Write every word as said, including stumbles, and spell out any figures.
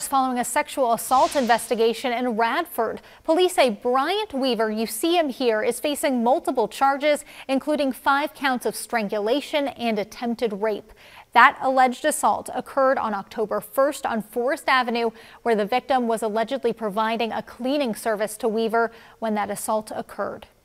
arrest following a sexual assault investigation in Radford. Police say Bryant Weaver, you see him here, is facing multiple charges, including five counts of strangulation and attempted rape. That alleged assault occurred on October first on Forest Avenue, where the victim was allegedly providing a cleaning service to Weaver when that assault occurred.